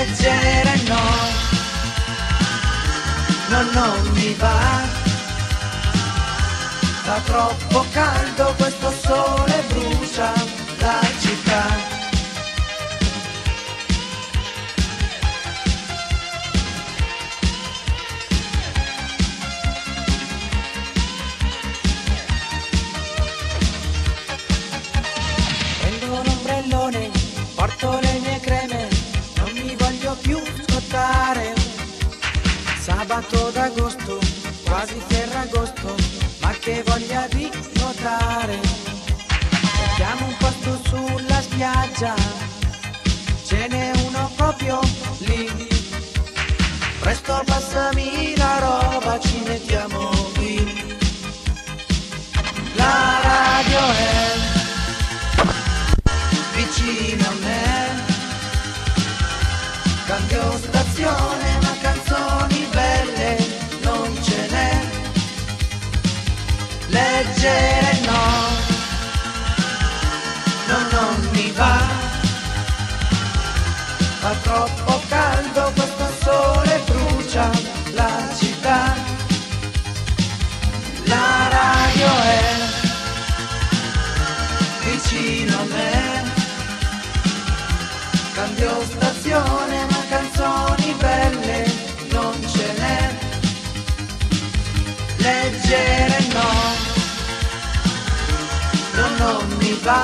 leggere no, no, non mi va, fa troppo caldo, questo sole brucia la città. Prendo un ombrellone, porto le mie creme, non mi voglio più scottare. Sabato d'agosto, quasi Ferragosto, ma che voglia di nuotare. Cerchiamo un posto sulla spiaggia, ce n'è uno proprio lì. Presto passami la roba, ci mettiamo qui. La radio è vicino a me, cambio stazione ma canzoni belle non ce n'è. Leggere no, no, non mi va, fa troppo caldo, questo sole brucia la città. La radio è vicino a me, cambio stazione ma canzoni belle non ce n'è. Leggere no, no, non mi va,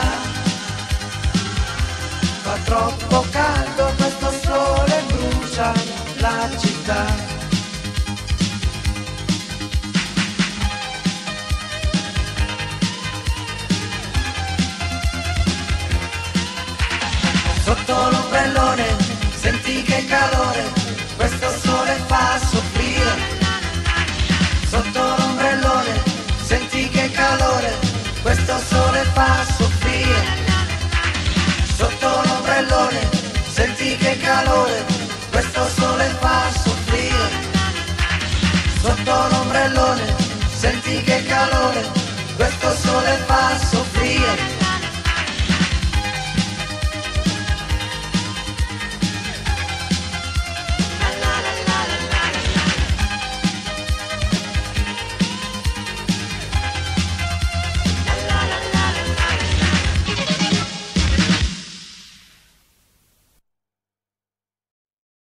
fa troppo caldo, questo sole brucia la città. Sotto l'ombrellone, senti che calore, questo sole fa soffrire. Sotto l'ombrellone, senti che calore, questo sole fa soffrire. Sotto l'ombrellone, senti che calore, questo sole fa soffrire. Sotto l'ombrellone, senti che calore, questo sole fa soffrire.